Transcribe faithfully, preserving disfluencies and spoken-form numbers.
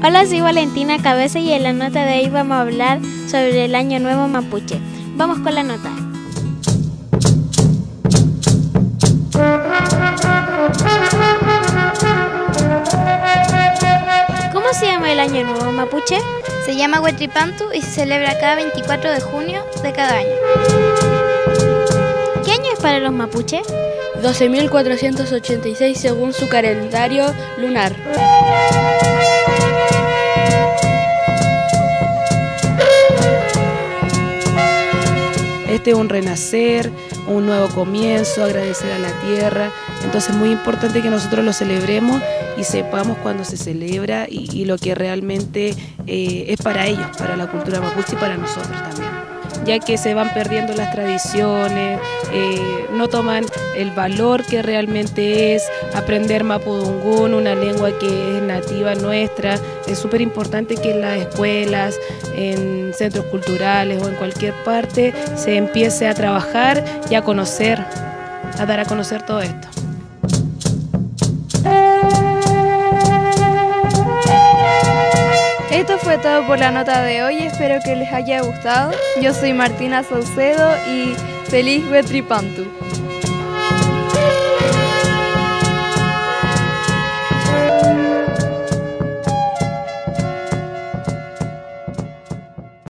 Hola, soy Valentina Cabeza y en la nota de hoy vamos a hablar sobre el Año Nuevo Mapuche. Vamos con la nota. ¿Cómo se llama el Año Nuevo Mapuche? Se llama Huetripantu y se celebra cada veinticuatro de junio de cada año. ¿Qué año es para los mapuches? doce mil cuatrocientos ochenta y seis según su calendario lunar. Este es un renacer, un nuevo comienzo, agradecer a la tierra. Entonces es muy importante que nosotros lo celebremos y sepamos cuándo se celebra y, y lo que realmente eh, es para ellos, para la cultura mapuche y para nosotros también. Ya que se van perdiendo las tradiciones, eh, no toman el valor que realmente es aprender mapudungún, una lengua que es nativa nuestra. Es súper importante que en las escuelas, en centros culturales o en cualquier parte se empiece a trabajar y a conocer, a dar a conocer todo esto. Esto fue todo por la nota de hoy, espero que les haya gustado. Yo soy Martina Saucedo y feliz Huetripantu.